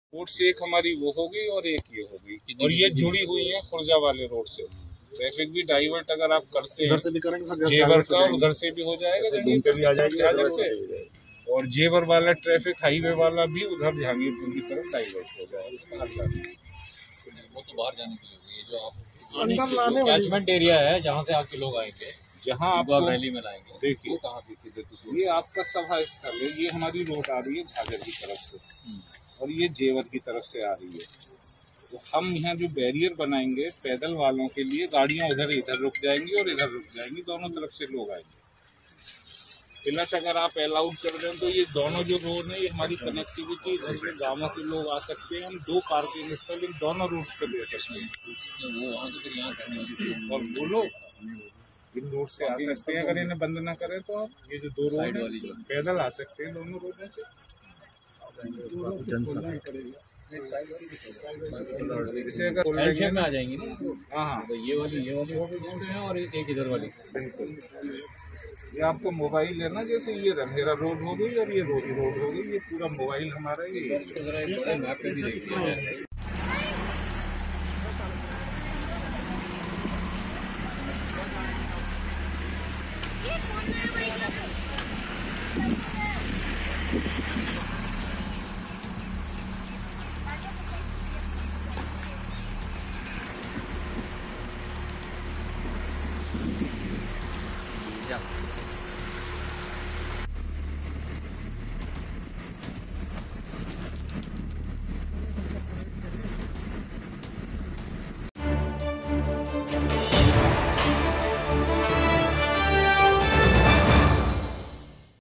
Road से एक हमारी वो होगी और एक ये होगी, और ये जुड़ी हुई है खुर्जा वाले रोड से। ट्रैफिक भी डाइवर्ट अगर आप करते हैं जेवर का, और उधर से भी हो जाएगा जहांगीरपुर से, और जेवर वाला ट्रैफिक हाईवे वाला भी उधर जहांगीरपुर की तरफ डाइवर्ट हो जाएगा। वो तो बाहर जाने के लिए, जो आप कैचमेंट एरिया है जहाँ से आपके लोग आएंगे, जहाँ आप रैली में लाएंगे, देखिए कहाँ से, ये आपका सभा स्थल है, ये हमारी रोड आ रही है झागर की तरफ से और ये जेवर की तरफ से आ रही है। तो हम यहाँ जो बैरियर बनाएंगे पैदल वालों के लिए, गाड़ियाँ उधर इधर रुक जाएंगी और इधर रुक जाएंगी, दोनों तरफ से लोग आएंगे। प्लस अगर आप अलाउड कर दें तो ये दोनों जो रोड है, ये हमारी कनेक्टिविटी, इधर के गाँवों के लोग आ सकते हैं, हम 2 पार्किंग स्थल इन दोनों रूट पे दे सकते हैं। वो वहाँ से फिर यहाँ और वो लोग इन रोड से आ सकते हैं, अगर इन्हें बंद ना करें तो आप ये जो 2 रोड है पैदल आ सकते हैं दोनों रोडों से। एल में आ जाएंगी ना। हाँ, तो ये वाली है और एक इधर वाली। बिल्कुल। ये आपको मोबाइल है ना, जैसे ये रंगेरा रोड हो गई और ये रोड हो गई, ये पूरा मोबाइल हमारा ये।